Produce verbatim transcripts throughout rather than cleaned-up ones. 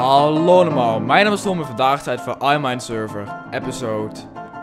Hallo allemaal, mijn naam is Tom en vandaag tijd voor iMine Server, episode...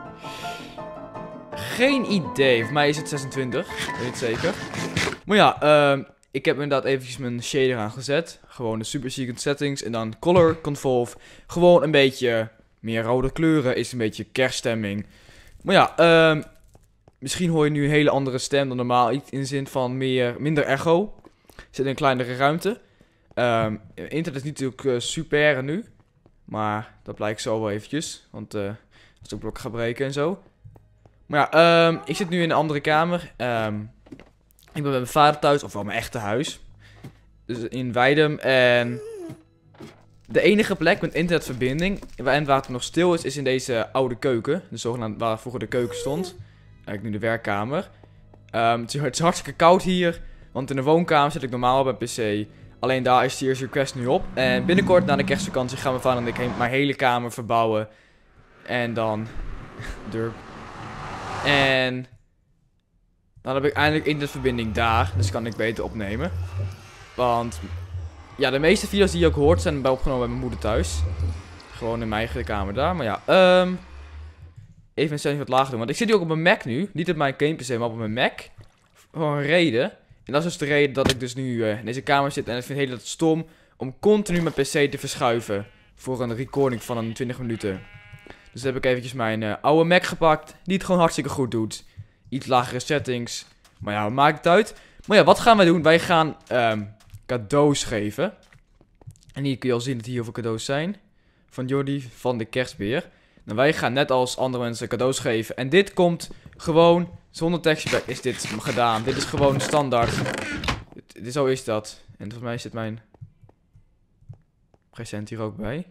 Geen idee, voor mij is het zesentwintig, ik weet niet zeker. Maar ja, uh, ik heb inderdaad eventjes mijn shader aangezet. Gewoon de Super Secret settings en dan Color Convolve. Gewoon een beetje meer rode kleuren, is een beetje kerststemming. Maar ja, uh, misschien hoor je nu een hele andere stem dan normaal. In de zin van meer, minder echo. Zit in een kleinere ruimte. Um, internet is natuurlijk uh, super nu. Maar dat blijkt zo wel eventjes. Want uh, als ik blok ga breken en zo. Maar ja, um, ik zit nu in een andere kamer. Um, ik ben bij mijn vader thuis. Of wel mijn echte huis. Dus in Weidum. En de enige plek met internetverbinding. En waar het nog stil is, is in deze oude keuken. De zogenaamde waar vroeger de keuken stond. Eigenlijk nu de werkkamer. Um, het, is, het is hartstikke koud hier. Want in de woonkamer zit ik normaal bij P C. Alleen daar is Tears Request nu op. En binnenkort na de kerstvakantie gaan mijn vader en ik heen, mijn hele kamer verbouwen. En dan... Durp. En... Dan heb ik eindelijk internetverbinding daar. Dus kan ik beter opnemen. Want... Ja, de meeste video's die je ook hoort zijn bij opgenomen bij mijn moeder thuis. Gewoon in mijn eigen kamer daar. Maar ja, um, even een stelling wat lager doen. Want ik zit hier ook op mijn Mac nu. Niet op mijn game P C, maar op mijn Mac. Voor een reden. En dat is dus de reden dat ik dus nu uh, in deze kamer zit. En ik vind het heel stom om continu mijn P C te verschuiven. Voor een recording van een twintig minuten. Dus dan heb ik eventjes mijn uh, oude Mac gepakt. Die het gewoon hartstikke goed doet. Iets lagere settings. Maar ja, maakt het uit. Maar ja, wat gaan wij doen? Wij gaan um, cadeaus geven. En hier kun je al zien dat hier heel veel cadeaus zijn. Van Jordi van de Kerstbeer. En wij gaan net als andere mensen cadeaus geven. En dit komt gewoon... Zonder texturepack is dit gedaan. Dit is gewoon standaard. Dit, zo is dat. En volgens mij zit mijn present hier ook bij.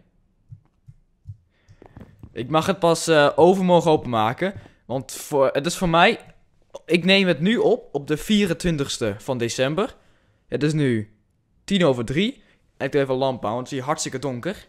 Ik mag het pas uh, overmorgen openmaken. Want voor, het is voor mij... Ik neem het nu op. Op de vierentwintigste van december. Het is nu tien over drie. En ik doe even een lamp aan. Want het is hier hartstikke donker.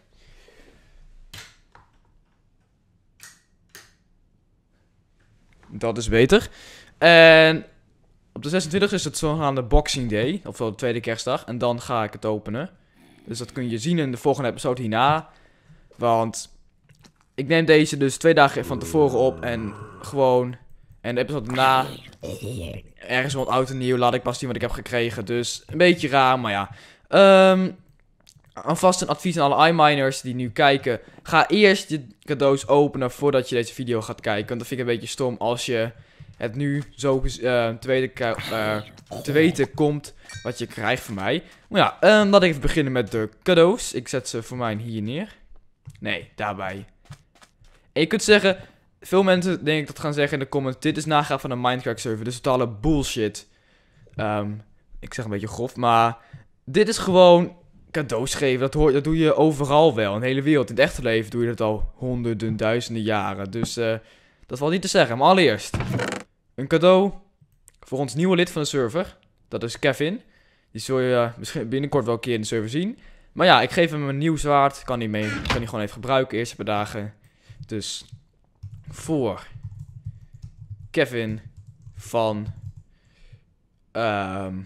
Dat is beter. En op de zesentwintigste is het zogenaamde Boxing Day. Ofwel de tweede kerstdag. En dan ga ik het openen. Dus dat kun je zien in de volgende episode hierna. Want ik neem deze dus twee dagen van tevoren op. En gewoon... En de episode daarna... Ergens rond oud en nieuw laat ik pas zien wat ik heb gekregen. Dus een beetje raar, maar ja. Um, alvast een advies aan alle iMiners die nu kijken. Ga eerst je cadeaus openen voordat je deze video gaat kijken. Want dat vind ik een beetje stom als je het nu zo uh, te, weten, uh, te weten komt wat je krijgt van mij. Maar ja, um, laat ik even beginnen met de cadeaus. Ik zet ze voor mij hier neer. Nee, daarbij. En je kunt zeggen, veel mensen denk ik dat gaan zeggen in de comments, dit is nagaan van een Minecraft server. Dus totale bullshit. Um, ik zeg een beetje grof, maar dit is gewoon... Cadeaus geven, dat, hoor, dat doe je overal wel. In de hele wereld. In het echte leven doe je dat al honderden, duizenden jaren. Dus uh, dat valt niet te zeggen. Maar allereerst. Een cadeau voor ons nieuwe lid van de server. Dat is Kevin. Die zul je uh, misschien binnenkort wel een keer in de server zien. Maar ja, ik geef hem een nieuw zwaard. Kan hij mee, kan hij gewoon even gebruiken. Eerste paar dagen. Dus voor Kevin van um,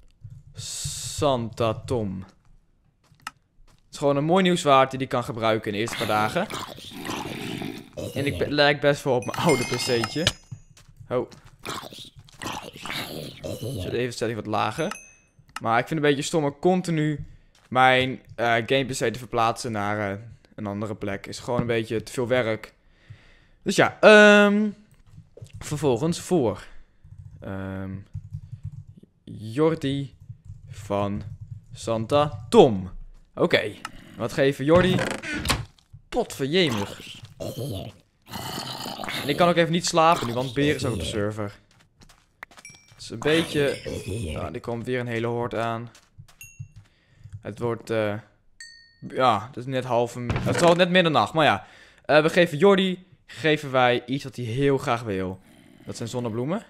Santa Tom. Het is gewoon een mooi nieuw zwaard die hij kan gebruiken in de eerste paar dagen. En ik lijk best wel op mijn oude P C'tje. Oh. Zet even stelling wat lager. Maar ik vind het een beetje stom om continu mijn uh, game P C te verplaatsen naar uh, een andere plek. Is gewoon een beetje te veel werk. Dus ja, um, vervolgens voor um, Jordi van Santa Tom. Oké, okay. Wat geven Jordi? Potverjemig. En ik kan ook even niet slapen nu, want Beer is ook op de server. Het is een beetje... Nou, er komt weer een hele horde aan. Het wordt... Uh... Ja, het is net half... Het is al net middernacht, maar ja. Uh, we geven Jordi... Geven wij iets wat hij heel graag wil. Dat zijn zonnebloemen.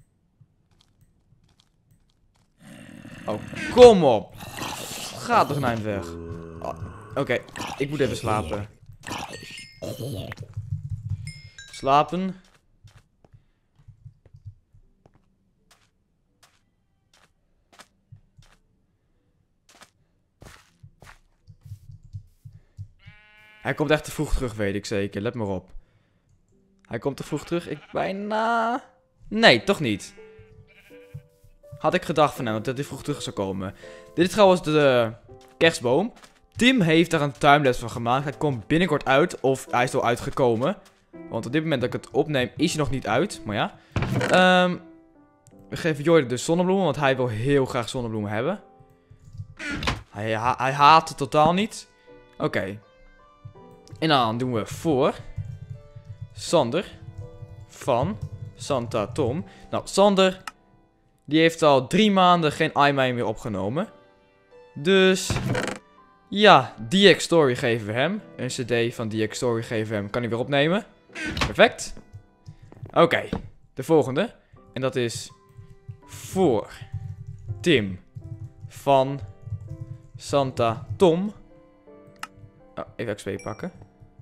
Oh, kom op. Gaat toch een eind weg. Oh, Oké, okay. Ik moet even slapen. Slapen. Hij komt echt te vroeg terug, weet ik zeker. Let maar op. Hij komt te vroeg terug. Ik bijna... Nee, toch niet. Had ik gedacht van hem dat hij vroeg terug zou komen. Dit is trouwens de uh, kerstboom. Tim heeft daar een timelapse van gemaakt. Hij komt binnenkort uit. Of hij is al uitgekomen. Want op dit moment dat ik het opneem is hij nog niet uit. Maar ja. Um, we geven Jordi de zonnebloemen. Want hij wil heel graag zonnebloemen hebben. Hij, ha hij haat het totaal niet. Oké. Okay. En dan doen we voor Sander van Santa Tom. Nou, Sander, die heeft al drie maanden geen iMail meer opgenomen. Dus, ja, D X Story geven we hem. Een cd van D X Story geven we hem. Kan hij weer opnemen. Perfect. Oké, okay, de volgende. En dat is voor Tim van Santa Tom. Oh, even X P pakken.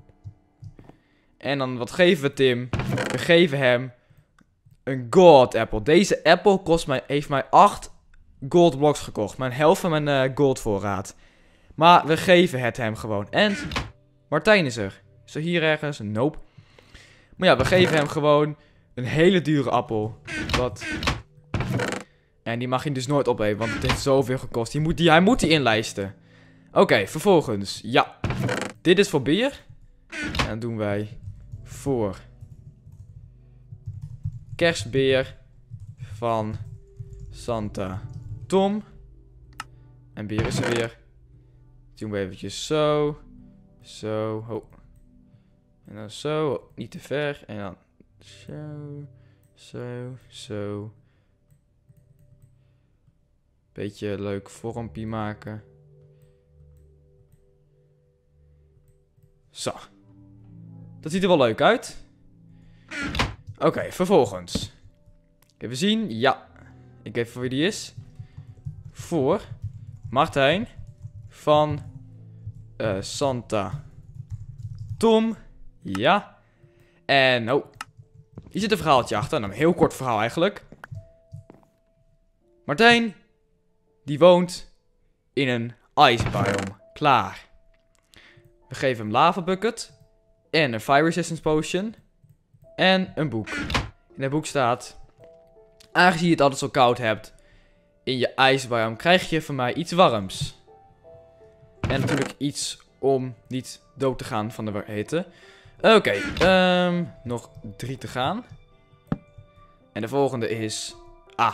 En dan, wat geven we Tim? We geven hem een gold apple. Deze apple kost mij, heeft mij acht gold blocks gekost. Mijn helft van mijn uh, gold voorraad. Maar we geven het hem gewoon. En Martijn is er. Is er hier ergens? Nope. Maar ja, we geven hem gewoon een hele dure appel. Wat... En die mag hij dus nooit opeten, want het heeft zoveel gekost. Die moet die, hij moet die inlijsten. Oké, okay, vervolgens. Ja. Dit is voor bier. En dan doen wij voor kerstbeer van Santa Tom. En bier is er weer. Doen we eventjes zo. Zo. Oh. En dan zo. Oh, niet te ver. En dan zo. Zo. Zo. Beetje leuk vormpje maken. Zo. Dat ziet er wel leuk uit. Oké, okay, vervolgens. Even zien. Ja. Ik weet voor wie die is. Voor Martijn van uh, Santa Tom. Ja. En, oh. Hier zit een verhaaltje achter. Nou, een heel kort verhaal eigenlijk. Martijn, die woont in een ice biome. Klaar. We geven hem lava bucket. En een fire resistance potion. En een boek. In het boek staat: aangezien je het altijd zo koud hebt in je ijsbiome, krijg je van mij iets warms. En natuurlijk iets om niet dood te gaan van de hitte. Oké, okay, um, nog drie te gaan. En de volgende is A.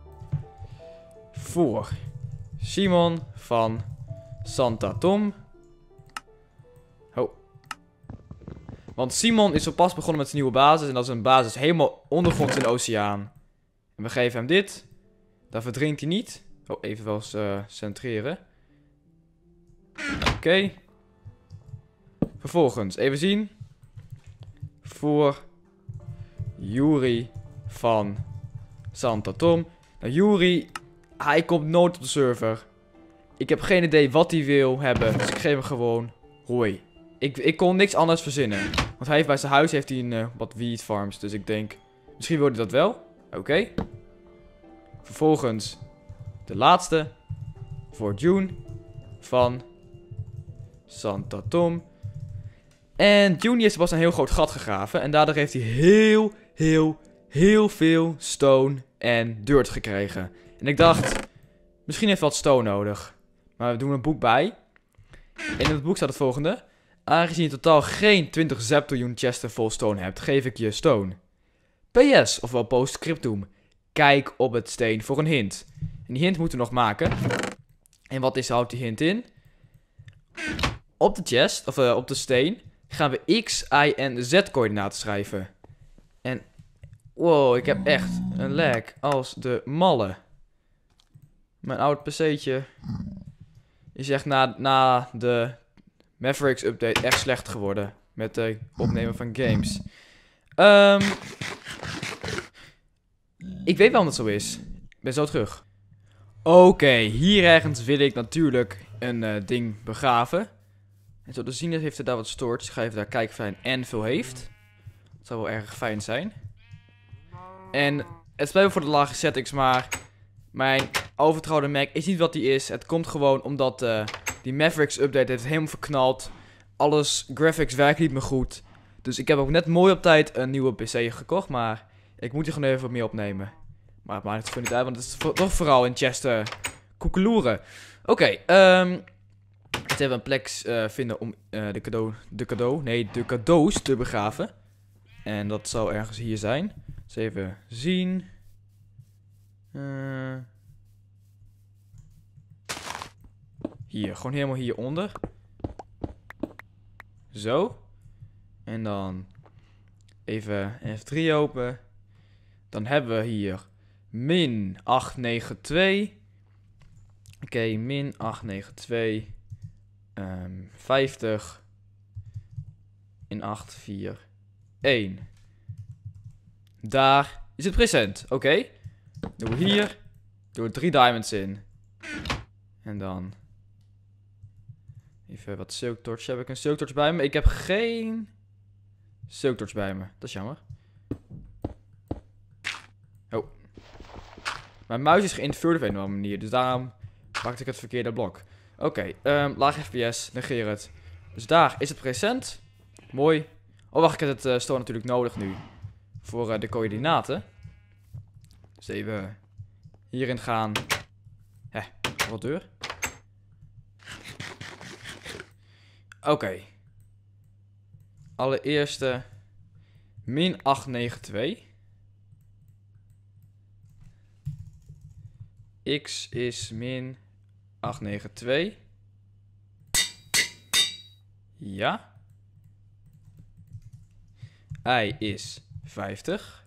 Voor Simon van Santa Tom. Oh. Want Simon is zo pas begonnen met zijn nieuwe basis. En dat is een basis helemaal ondergronds in de oceaan. En we geven hem dit. Dan verdrinkt hij niet. Oh, even wel eens uh, centreren. Oké. Okay. Vervolgens, even zien. Voor Yuri van Santa Tom. Nou, Yuri, hij komt nooit op de server. Ik heb geen idee wat hij wil hebben. Dus ik geef hem gewoon hoi. Ik, ik kon niks anders verzinnen. Want hij heeft bij zijn huis heeft hij een, uh, wat wheat farms. Dus ik denk, misschien wil hij dat wel. Oké. Okay. Vervolgens de laatste. Voor June van Santa Tom. En June heeft pas een heel groot gat gegraven. En daardoor heeft hij heel, heel, heel veel stone en dirt gekregen. En ik dacht, misschien heeft hij wat stone nodig. Maar we doen een boek bij. En in het boek staat het volgende. Aangezien je totaal geen twintig zeptiljoen chesten vol stone hebt, geef ik je stone. P S, ofwel postscriptum. Kijk op het steen voor een hint. En die hint moeten we nog maken. En wat is, houdt die hint in? Op de chest, of uh, op de steen, gaan we X, Y en Z coördinaten schrijven. En, wow, ik heb echt een lag als de malle. Mijn oud pc'tje is echt na, na de Mavericks update echt slecht geworden. Met het opnemen van games. Um, ik weet waarom dat zo is. Ik ben zo terug. Oké, okay, hier ergens wil ik natuurlijk een uh, ding begraven. En zo te zien heeft hij daar wat storage. Dus ik ga even daar kijken of hij een anvil heeft. Dat zou wel erg fijn zijn. En het spijt me voor de lage settings, maar mijn overtrouwde Mac is niet wat die is. Het komt gewoon omdat uh, die Mavericks update heeft helemaal verknald. alles, graphics werken niet meer goed. Dus ik heb ook net mooi op tijd een nieuwe P C gekocht, maar ik moet hier gewoon even wat meer opnemen. Maar het maakt het gewoon niet uit, want het is vo toch vooral in chest uh, koekeloeren. Oké, okay, um, ik heb een plek uh, vinden om uh, de cadeau, de cadeau, nee, de cadeaus te begraven. En dat zou ergens hier zijn. Dus even zien. Uh, hier, gewoon helemaal hieronder. Zo. En dan even F drie open. Dan hebben we hier min acht negen twee. Oké, okay, min acht negen twee. Um, vijftig. In acht vier één. Daar is het present. Oké. Okay. Doen we hier. Doen we drie diamonds in. En dan even wat silk torch. Heb ik een silk torch bij me? Ik heb geen silk torch bij me. Dat is jammer. Oh. Mijn muis is geïnverteerd op een of andere manier. Dus daarom pakte ik het verkeerde blok. Oké. Okay, um, laag F P S. Negeer het. Dus daar is het present. Mooi. Oh wacht, ik heb het uh, store natuurlijk nodig nu. Voor uh, de coördinaten. Dus even hierin gaan. Hé, wat deur. Oké. Okay. Allereerste min acht negen twee. X is min acht negen twee. Ja. Y is vijftig.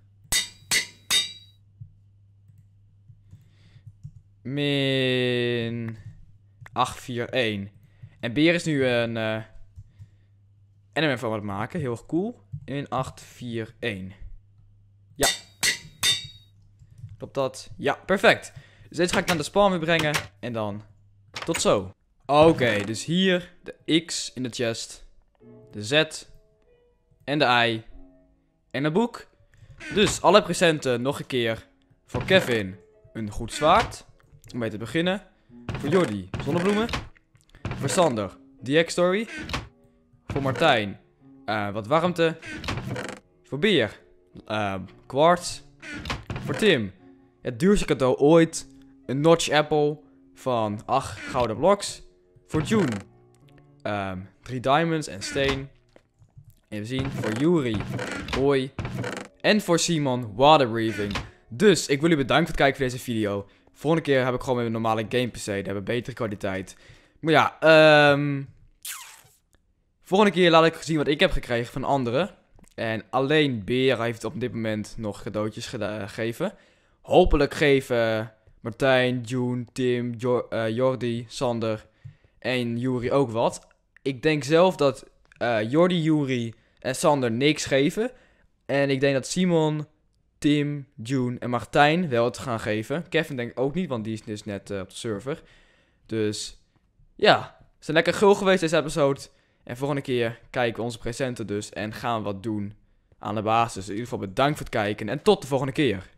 Min acht vier één. En Beer is nu een uh, N M F van wat maken. Heel erg cool. In acht vier één. Ja. Klopt dat? Ja, perfect. Dus deze ga ik naar de spawn weer brengen. En dan tot zo. Oké, okay, dus hier de X in de chest. De Z. En de Y. En een boek. Dus alle presenten nog een keer. Voor Kevin een goed zwaard. Om mee te beginnen. Voor Jordi zonnebloemen. Voor Sander D X Story. Voor Martijn uh, wat warmte. Voor Beer uh, quartz. Voor Tim het duurste cadeau ooit. Een Notch Apple van acht gouden bloks. Voor June um, drie diamonds en steen. Even zien. Voor Yuri hooi. En voor Simon water breathing. Dus ik wil u bedanken voor het kijken voor deze video. Volgende keer heb ik gewoon weer een normale game P C. Die hebben betere kwaliteit. Maar ja, um, volgende keer laat ik zien wat ik heb gekregen van anderen. En alleen Beer heeft op dit moment nog cadeautjes gegeven. Hopelijk geven Martijn, June, Tim, jo uh, Jordi, Sander en Yuri ook wat. Ik denk zelf dat uh, Jordi, Yuri en Sander niks geven. En ik denk dat Simon, Tim, June en Martijn wel het gaan geven. Kevin denk ik ook niet, want die is dus net uh, op de server. Dus ja, we zijn lekker gul geweest deze episode. En volgende keer kijken we onze presenten dus en gaan we wat doen aan de basis. In ieder geval bedankt voor het kijken en tot de volgende keer.